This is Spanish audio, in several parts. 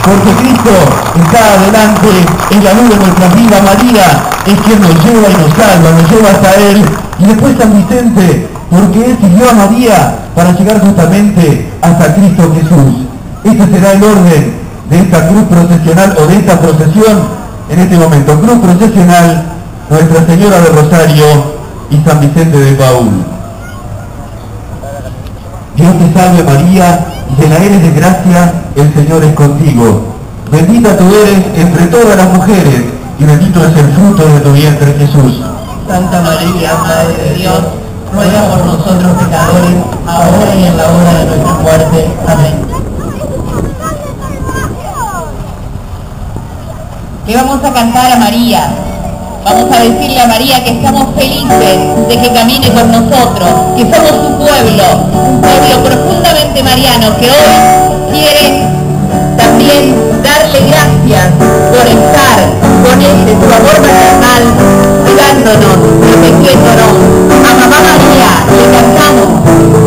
porque Cristo está adelante en la luz de nuestra vida. María es quien nos lleva y nos salva, nos lleva hasta Él. Y después San Vicente, porque Él siguió a María para llegar justamente hasta Cristo Jesús. Este será el orden de esta cruz procesional, o de esta procesión en este momento. Cruz procesional, Nuestra Señora del Rosario y San Vicente de Paúl. Dios te salve María, llena eres de gracia, el Señor es contigo. Bendita tú eres entre todas las mujeres, y bendito es el fruto de tu vientre, Jesús. Santa María, Madre de Dios, ruega por nosotros pecadores, ahora y en la hora de nuestra muerte. Amén. Le vamos a cantar a María. Vamos a decirle a María que estamos felices de que camine con nosotros, que somos su pueblo, un pueblo profundamente mariano que hoy quiere también darle gracias por estar con él, de su amor maternal, cuidándonos, protegiéndonos. A Mamá María le cantamos.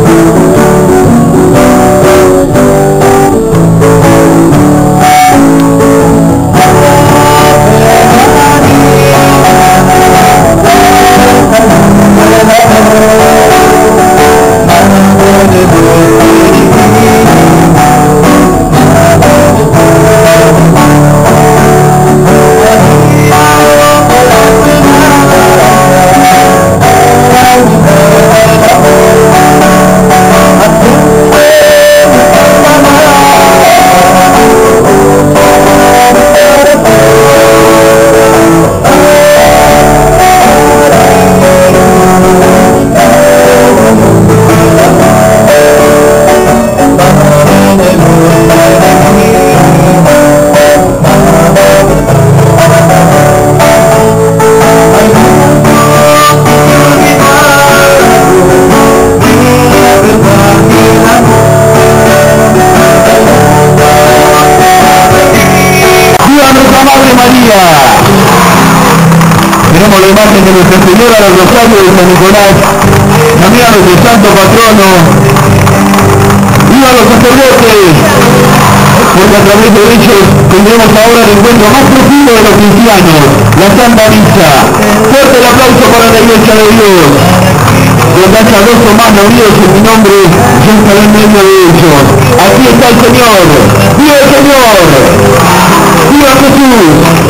Tenemos la imagen de Nuestra Señora del Rosario de San Nicolás, también a nuestro santo patrono. ¡Viva los sacerdotes! Porque a través de ellos tendremos ahora el encuentro más profundo de los cristianos, la Santa Misa. Fuerte el aplauso para la Iglesia de Dios. Donde haya dos o más reunidos en mi nombre, yo estaré en medio de ellos. Aquí está el Señor. ¡Viva el Señor! ¡Viva Jesús!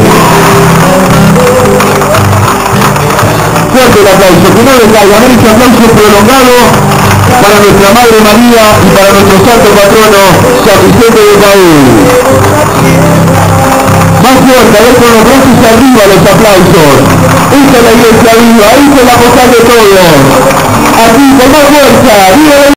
Fuerte el aplauso, que no le caigan, este aplauso prolongado para nuestra Madre María y para nuestro santo patrono San Vicente de Paúl. Más fuerte, a ver con los brazos arriba los aplausos. Esta es la Iglesia viva, esta es la postal de todos. Aquí con más fuerza, ¡viva!